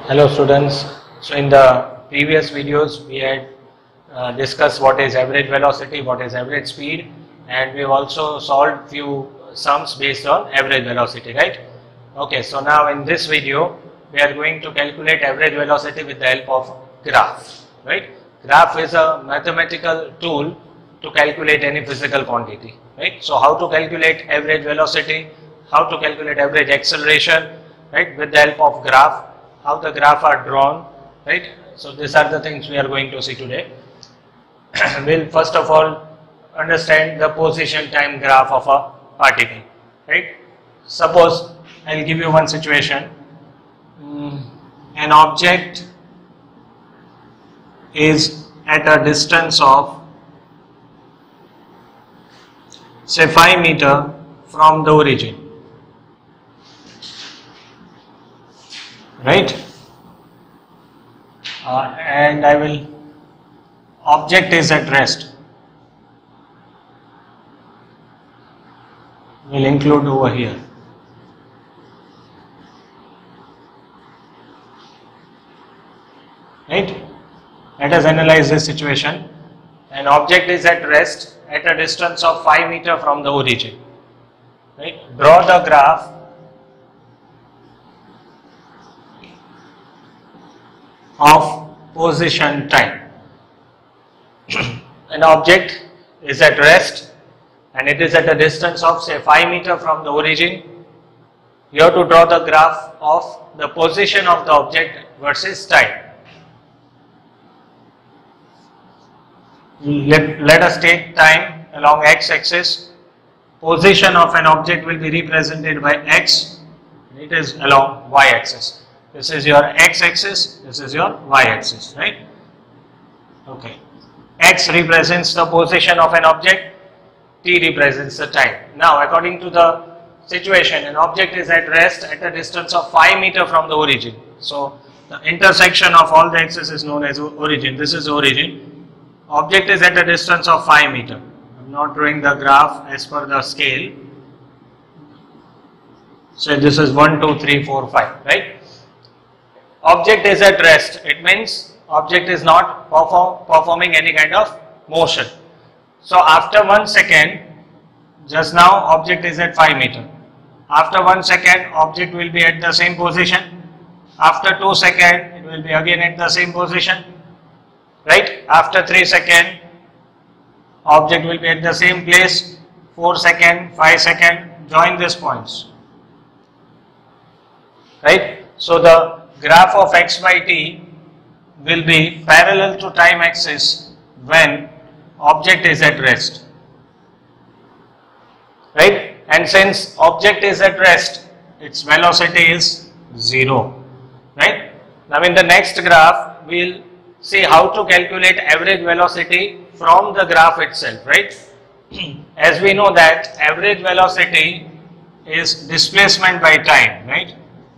Hello students. So in the previous videos we had discussed what is average velocity, what is average speed, and we have also solved few sums based on average velocity, right? Okay, so now in this video we are going to calculate average velocity with the help of graph, right? Graph is a mathematical tool to calculate any physical quantity, right? So how to calculate average velocity, how to calculate average acceleration, right, with the help of graph, how the graph are drawn, right? So these are the things we are going to see today. We'll first of all understand the position time graph of a particle, right? Suppose I'll give you one situation. An object is at a distance of say 5 meters from the origin, right? And object is at rest. We'll include over here. Right? Let us analyze this situation. An object is at rest at a distance of 5 meters from the origin. Right? Draw the graph of position time. An object is at rest and it is at a distance of say 5 meters from the origin. You have to draw the graph of the position of the object versus time. Let us take time along x-axis. Position of an object will be represented by x, and it is along y-axis. This is your x-axis, this is your y-axis, right? Okay. X represents the position of an object, t represents the time. Now, according to the situation, an object is at rest at a distance of 5 meters from the origin. So, the intersection of all the axes is known as origin. This is origin. Object is at a distance of 5 meters. I am not drawing the graph as per the scale. So, this is 1, 2, 3, 4, 5, right? Object is at rest. It means object is not performing any kind of motion. So after 1 second, just now object is at 5 meters. After 1 second, object will be at the same position. After 2 seconds, it will be again at the same position. Right? After 3 seconds, object will be at the same place. 4 seconds, 5 seconds, join these points. Right? So the graph of x by t will be parallel to time axis when object is at rest, right? And since object is at rest, its velocity is 0, right? Now in the next graph, we will see how to calculate average velocity from the graph itself, right? As we know that average velocity is displacement by time, right?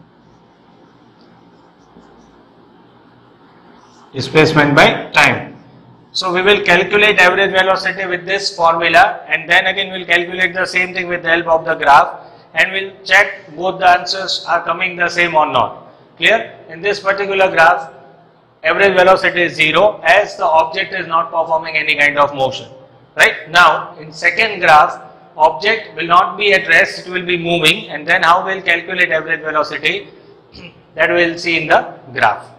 Displacement by time. So we will calculate average velocity with this formula, and then again we will calculate the same thing with the help of the graph, and we will check both the answers are coming the same or not. Clear? In this particular graph, average velocity is 0 as the object is not performing any kind of motion. Right? Now in second graph, object will not be at rest, it will be moving, and then how we will calculate average velocity, that we will see in the graph.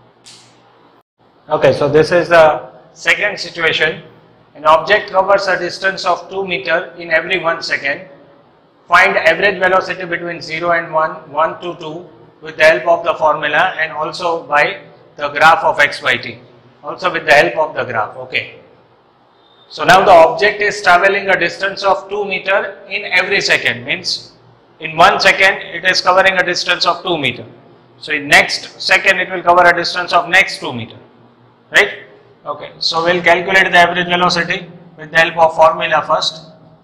Okay, so this is the second situation. An object covers a distance of 2 meters in every 1 second. Find average velocity between 0 and 1, 1 to 2 with the help of the formula and also by the graph of x by t. Also with the help of the graph. Okay. So now the object is traveling a distance of 2 meters in every second. Means in 1 second it is covering a distance of 2 meters. So in next second it will cover a distance of next 2 meters. Right? Okay, so we'll calculate the average velocity with the help of formula first.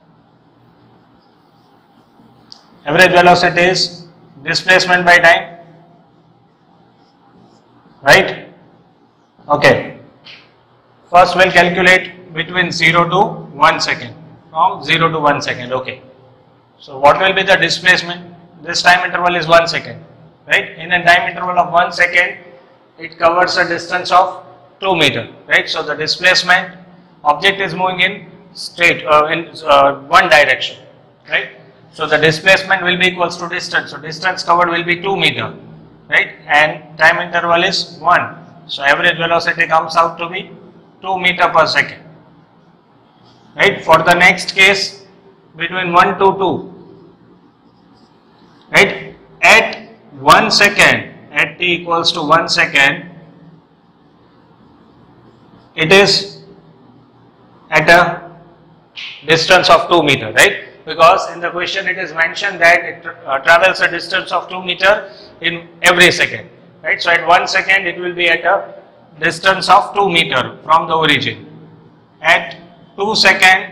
Average velocity is displacement by time. Right? Okay. First we'll calculate between 0 to 1 second. From 0 to 1 second. Okay. So what will be the displacement? This time interval is 1 second. right? In a time interval of 1 second, it covers a distance of 2 meter, right? So the displacement, object is moving in straight in one direction, right? So the displacement will be equals to distance. So distance covered will be 2 meter, right? And time interval is 1. So average velocity comes out to be 2 meter per second, right? For the next case, between 1 to 2, right? At 1 second, at t equals to 1 second, it is at a distance of 2 meter, right? Because in the question it is mentioned that it travels a distance of 2 meter in every second, right? So at 1 second it will be at a distance of 2 meter from the origin. At 2 second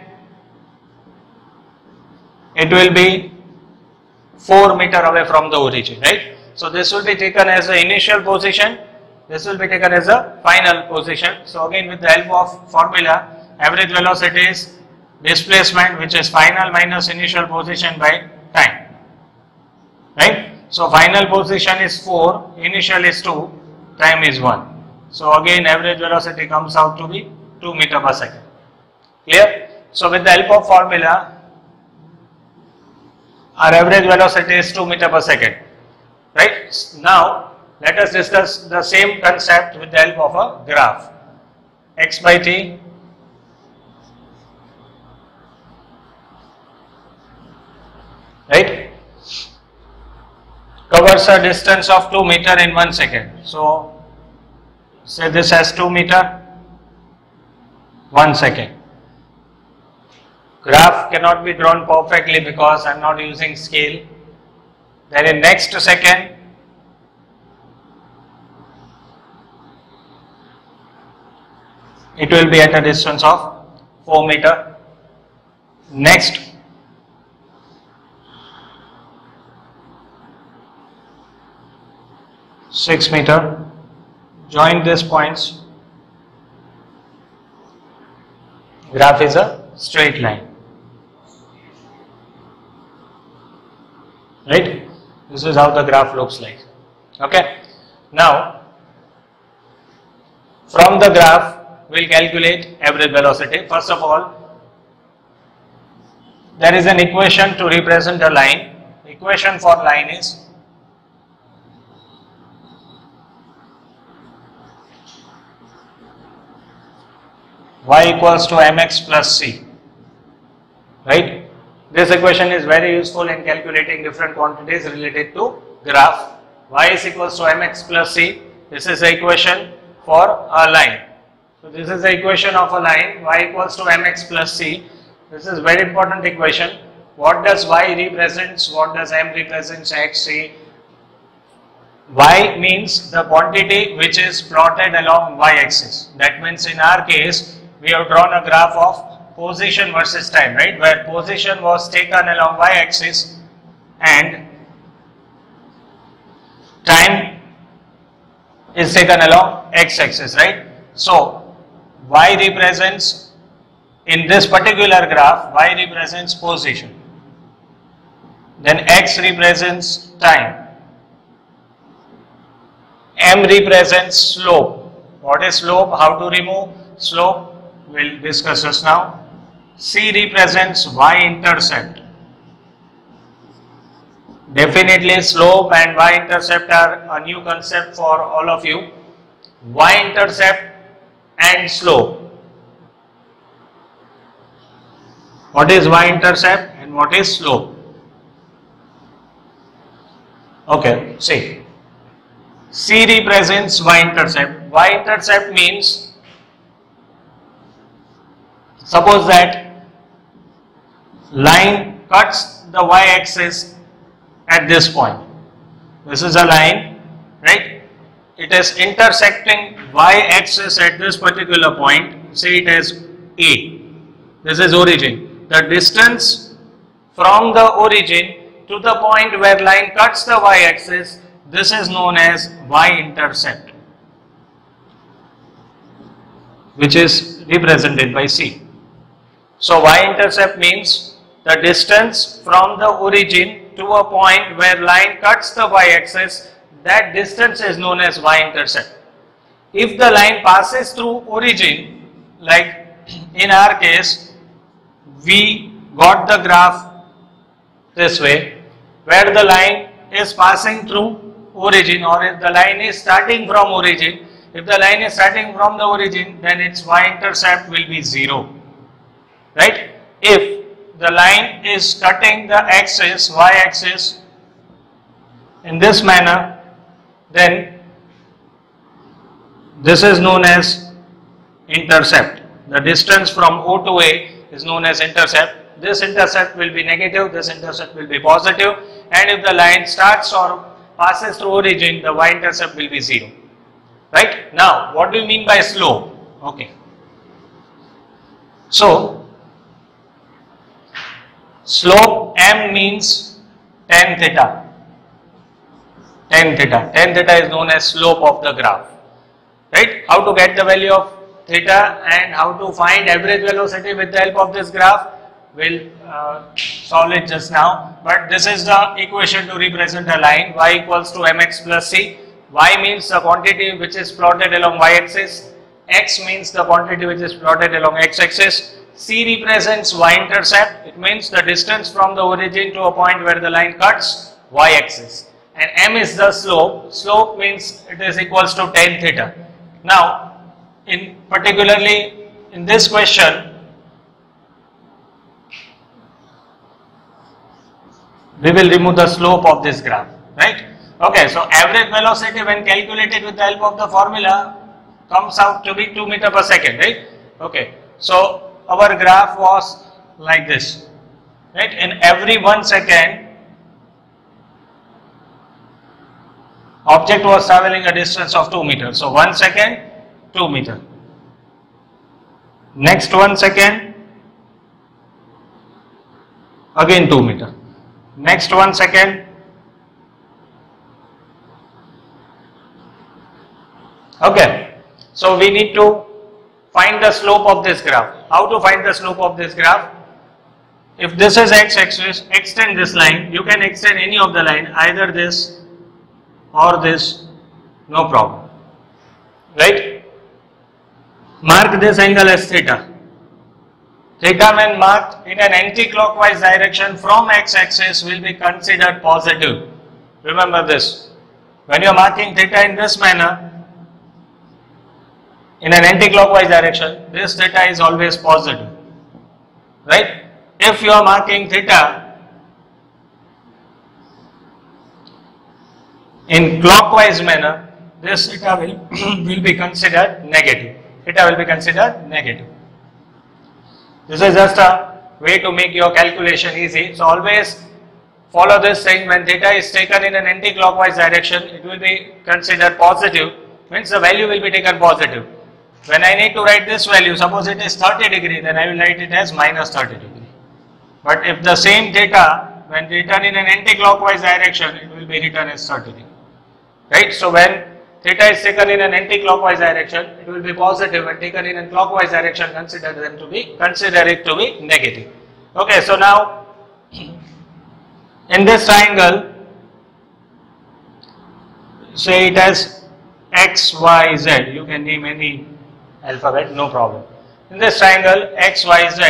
it will be 4 meter away from the origin, right? So this will be taken as the initial position, this will be taken as a final position. So again, with the help of formula, average velocity is displacement, which is final minus initial position by time, right? So final position is 4, initial is 2, time is 1. So again, average velocity comes out to be 2 meter per second. Clear? So with the help of formula, our average velocity is 2 meter per second, right? Now let us discuss the same concept with the help of a graph. X by t right, covers a distance of 2 meter in 1 second. So say this has 2 meter, 1 second. Graph cannot be drawn perfectly because I am not using scale. Then in next second, it will be at a distance of 4 meter. Next, six meter. Join these points. Graph is a straight line, right? This is how the graph looks like. Okay. Now, from the graph, we'll calculate average velocity. First of all, there is an equation to represent a line. Equation for line is y equals to mx plus c, right? This equation is very useful in calculating different quantities related to graph. Y is equals to mx plus c. This is the equation for a line. So this is the equation of a line, y equals to mx plus c. This is very important equation. What does y represents? What does m represents? X, c. Y means the quantity which is plotted along y-axis. That means in our case, we have drawn a graph of position versus time, right? Where position was taken along y-axis and time is taken along x-axis, right? So y represents, in this particular graph, y represents position. Then x represents time. M represents slope. What is slope? How to remove slope? We'll discuss this now. C represents y-intercept. Definitely slope and y-intercept are a new concept for all of you. Y-intercept and slope. What is y-intercept and what is slope? Okay, see. C represents y-intercept. Y-intercept means, suppose that line cuts the y-axis at this point. This is a line, right? It is intersecting y-axis at this particular point. Say it as A. This is origin. The distance from the origin to the point where line cuts the y-axis, this is known as y-intercept, which is represented by C. So y-intercept means the distance from the origin to a point where line cuts the y-axis. that distance is known as y-intercept. If the line passes through origin, like in our case, we got the graph this way, where the line is passing through origin, or if the line is starting from origin. If the line is starting from the origin, then its y-intercept will be 0, right? If the line is cutting the axis, y-axis, in this manner, then this is known as intercept. The distance from O to A is known as intercept. This intercept will be negative, this intercept will be positive, and if the line starts or passes through origin, the y-intercept will be 0. Right? Now, what do you mean by slope? Okay. So, slope m means tan theta. Tan theta. Tan theta is known as slope of the graph. Right? How to get the value of theta and how to find average velocity with the help of this graph, we'll solve it just now. But this is the equation to represent a line, y equals to mx plus c. Y means the quantity which is plotted along y-axis, x means the quantity which is plotted along x-axis, c represents y-intercept, it means the distance from the origin to a point where the line cuts y-axis, and m is the slope. Slope means it is equals to tan theta. Now, particularly in this question, we will remove the slope of this graph, right? Okay, so average velocity when calculated with the help of the formula comes out to be 2 meters per second, right? Okay, so our graph was like this, right? In every 1 second, object was traveling a distance of 2 meters. So 1 second, 2 meters. Next 1 second, again 2 meters. Next 1 second. Okay, so we need to find the slope of this graph. How to find the slope of this graph? If this is x-axis, extend this line. You can extend any of the line, either this or this, no problem, right? Mark this angle as theta. Theta when marked in an anti-clockwise direction from x-axis will be considered positive. Remember this. When you are marking theta in this manner, in an anti-clockwise direction, this theta is always positive, right? If you are marking theta in clockwise manner, this theta will be considered negative. Theta will be considered negative. This is just a way to make your calculation easy. So always follow this thing. When theta is taken in an anti-clockwise direction, it will be considered positive, means the value will be taken positive. When I need to write this value, suppose it is 30 degree, then I will write it as minus 30 degree. But if the same theta, when written in an anti-clockwise direction, it will be written as 30 degree. Right? So when theta is taken in an anti-clockwise direction, it will be positive. When taken in a clockwise direction, consider it to be negative. Okay, so now in this triangle, say it as x, y, z. You can name any alphabet, no problem. In this triangle, x, y, z,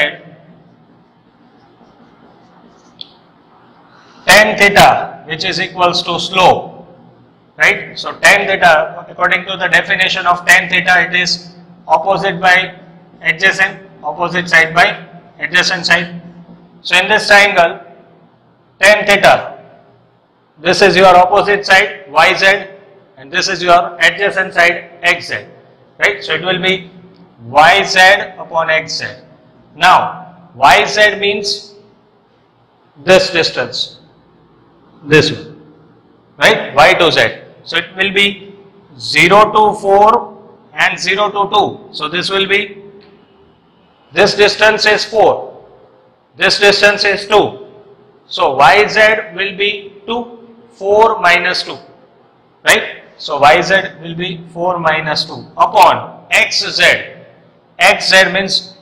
tan theta, which is equals to slope, right? So tan theta, according to the definition of tan theta, it is opposite by adjacent, opposite side by adjacent side. So in this triangle, tan theta, this is your opposite side yz, and this is your adjacent side xz, right? So it will be yz upon xz. Now yz means this distance, this one, right? Y to z. So it will be 0 to 4 and 0 to 2. So this will be, this distance is 4, this distance is 2. So yz will be 2, 4 minus 2, right? So yz will be 4 minus 2 upon xz. Xz means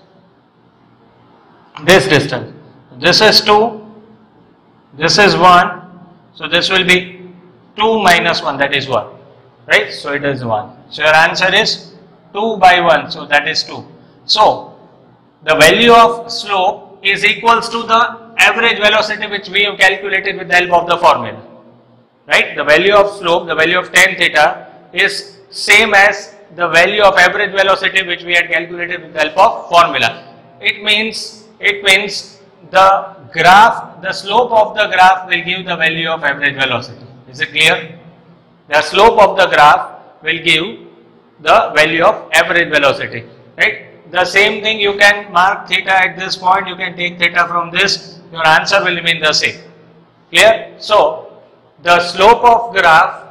this distance. This is 2, this is 1. So this will be 2 minus 1, that is 1, right? So it is 1. So your answer is 2 by 1, so that is 2. So the value of slope is equals to the average velocity which we have calculated with the help of the formula, right? The value of slope, the value of tan theta is same as the value of average velocity which we had calculated with the help of formula. It means the graph, the slope of the graph will give the value of average velocity. Is it clear? The slope of the graph will give the value of average velocity, right? The same thing, you can mark theta at this point, you can take theta from this, your answer will remain the same. Clear? So the slope of graph,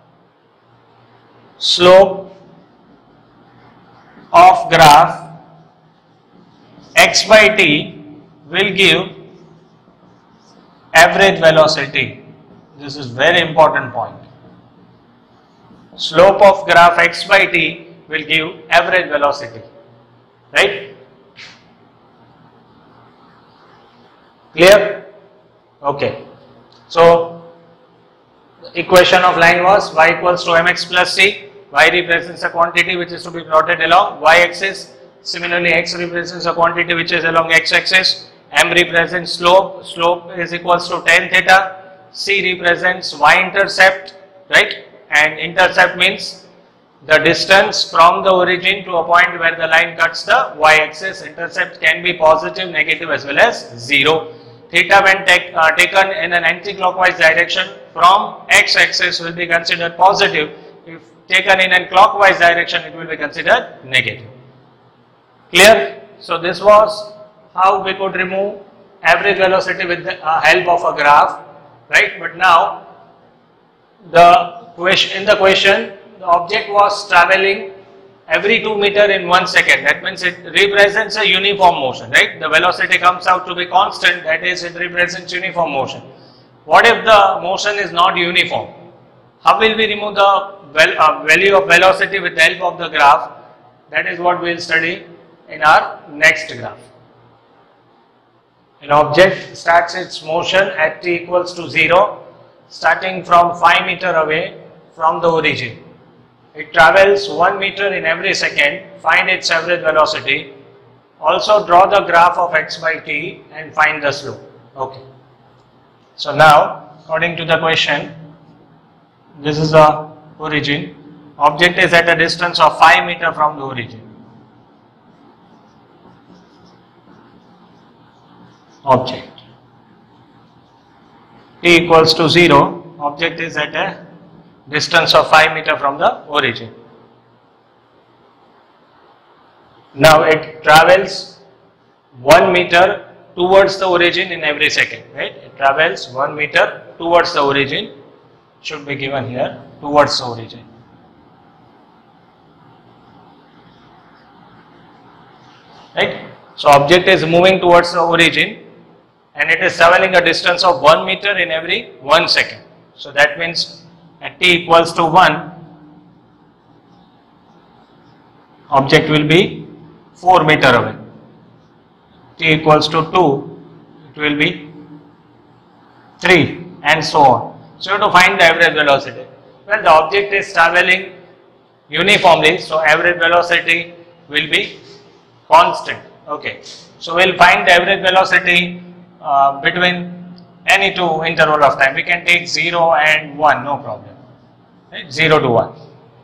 x by t will give average velocity. This is very important point. Slope of graph x by t will give average velocity, right? Clear? Okay. So the equation of line was y equals to mx plus c. Y represents a quantity which is to be plotted along y-axis. Similarly, x represents a quantity which is along x-axis. M represents slope. Slope is equals to tan theta. C represents y-intercept, right? And intercept means the distance from the origin to a point where the line cuts the y-axis. Intercept can be positive, negative as well as 0. Theta when taken in an anti-clockwise direction from x-axis will be considered positive. If taken in a clockwise direction, it will be considered negative. Clear? So this was how we could remove average velocity with the help of a graph, right? But now in the question, the object was traveling every 2 meters in 1 second. That means it represents a uniform motion, right? The velocity comes out to be constant, that is, it represents uniform motion. What if the motion is not uniform? How will we remove the value of velocity with the help of the graph? That is what we will study in our next graph. An object starts its motion at t equals to 0, starting from 5 meters away from the origin. It travels 1 meter in every second. Find its average velocity. Also draw the graph of x by t and find the slope. Okay. So now, according to the question, this is the origin. Object is at a distance of 5 meters from the origin. Object. T equals to 0. Object is at a distance of 5 meters from the origin. Now it travels 1 meter towards the origin in every second, right? It travels 1 meter towards the origin, should be given here, towards the origin. Right? So object is moving towards the origin and it is traveling a distance of 1 meter in every 1 second. So that means at t equals to 1, object will be 4 meters away. T equals to 2, it will be 3, and so on. So you have to find the average velocity. Well, the object is traveling uniformly, so average velocity will be constant. Okay, so we'll find the average velocity between any two interval of time. We can take 0 and 1, no problem. Right? 0 to 1.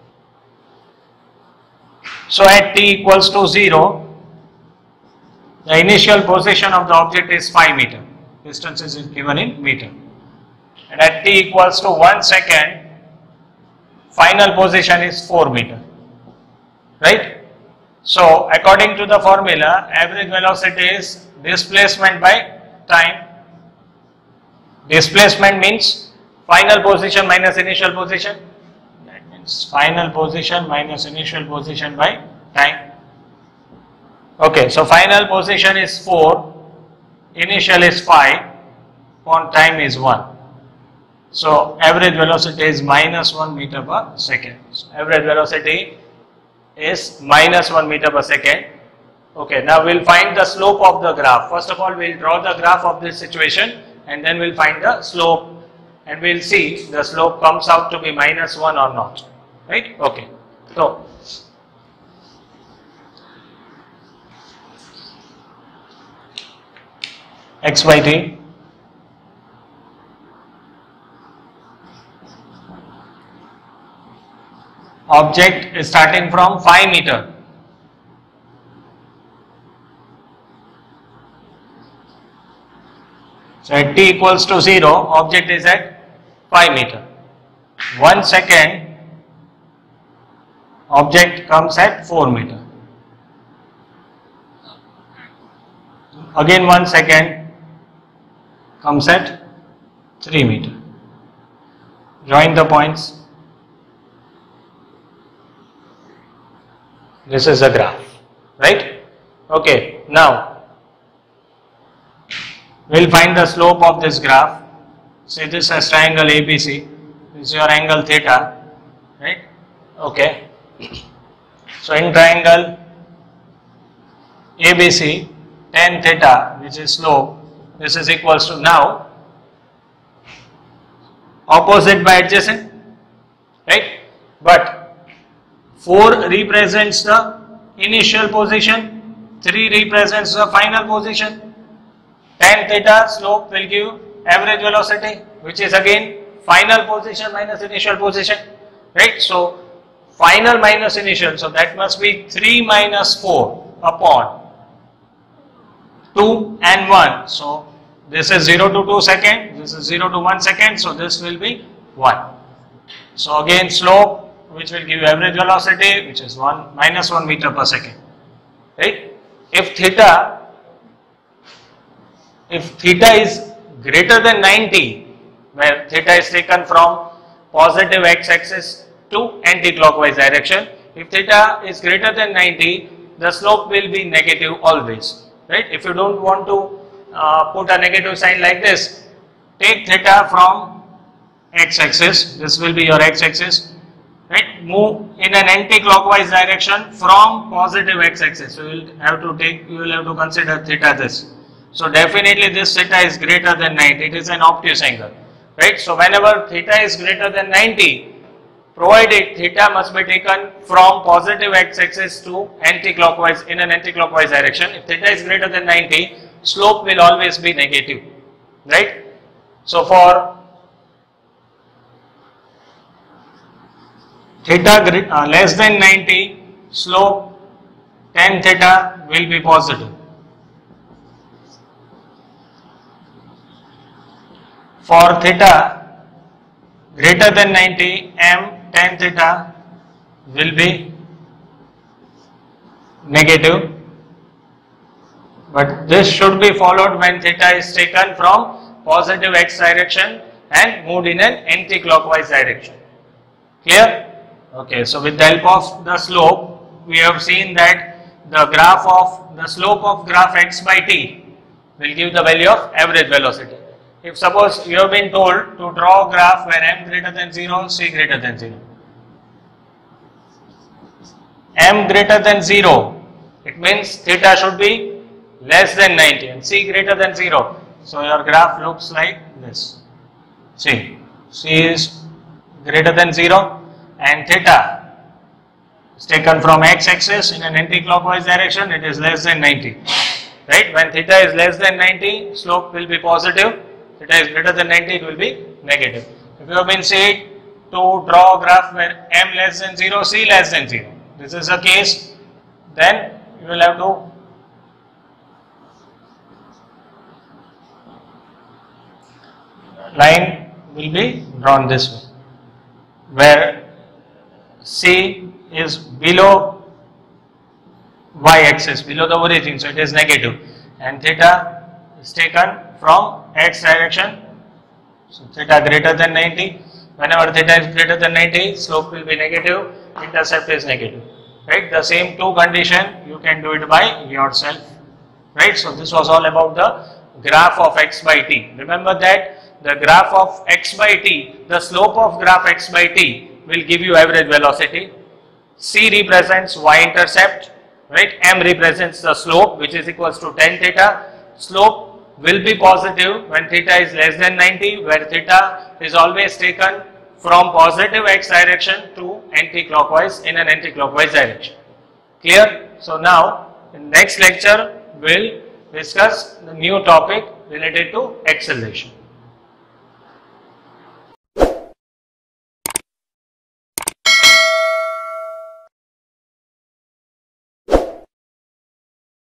So at t equals to 0, the initial position of the object is 5 meters. Distance is given in meter. And at t equals to 1 second, final position is 4 meters. Right? So according to the formula, average velocity is displacement by time. Displacement means final position minus initial position. That means final position minus initial position by time. Okay, so final position is 4, initial is 5, on time is 1. So average velocity is minus 1 meter per second. So average velocity is minus 1 meter per second. Okay, now we'll find the slope of the graph. First of all, we'll draw the graph of this situation and then we'll find the slope and we'll see the slope comes out to be -1 or not, right? Okay, so x by t object is starting from 5 meter. So at t equals to 0, object is at 5 meter. 1 second, object comes at 4 meter. Again 1 second, comes at 3 meter. Join the points. This is a graph, right? Okay, now we'll find the slope of this graph. Say this is triangle ABC, this is your angle theta, right? Okay, so in triangle ABC, tan theta, which is slope, this is equals to, now opposite by adjacent, right? But 4 represents the initial position, 3 represents the final position. Tan theta slope will give average velocity, which is again final position minus initial position, right? So final minus initial, so that must be 3 minus 4 upon 2 and 1. So this is 0 to 2 second, this is 0 to 1 second, so this will be 1. So again slope, which will give average velocity, which is -1 meter per second, right? If theta is greater than 90, where theta is taken from positive x-axis to anti-clockwise direction, if theta is greater than 90, the slope will be negative always, right? If you don't want to put a negative sign like this, take theta from x-axis, this will be your x-axis, right? Move in an anti-clockwise direction from positive x-axis. So you will have to consider theta this. So definitely this theta is greater than 90. It is an obtuse angle, right? So whenever theta is greater than 90, provided theta must be taken from positive x-axis to anti-clockwise, in an anti-clockwise direction. If theta is greater than 90, slope will always be negative, right? So for theta less than 90, slope tan theta will be positive. For theta greater than 90, m tan theta will be negative, but this should be followed when theta is taken from positive x direction and moved in an anti-clockwise direction. Clear? Okay, so with the help of the slope, we have seen that the slope of graph x by t will give the value of average velocity. If suppose you have been told to draw a graph where m greater than 0, c greater than 0. M greater than 0, it means theta should be less than 90 and c greater than 0. So your graph looks like this. C is greater than 0 and theta is taken from x-axis in an anti-clockwise direction, it is less than 90. Right? When theta is less than 90, slope will be positive. Theta is greater than 90, it will be negative. If you have been said to draw a graph where m less than 0, c less than 0, this is the case, then you will have to line will be drawn this way, where c is below y-axis, below the origin, so it is negative, and theta is taken from x direction, so theta greater than 90. Whenever theta is greater than 90, slope will be negative, intercept is negative, right? The same two condition you can do it by yourself, right? So this was all about the graph of x by t. Remember that the graph of x by t, the slope of graph x by t will give you average velocity. C represents y-intercept, right? M represents the slope, which is equals to tan theta. Slope will be positive when theta is less than 90, where theta is always taken from positive x direction to anti-clockwise in an anti-clockwise direction. Clear? So now in next lecture we'll discuss the new topic related to acceleration.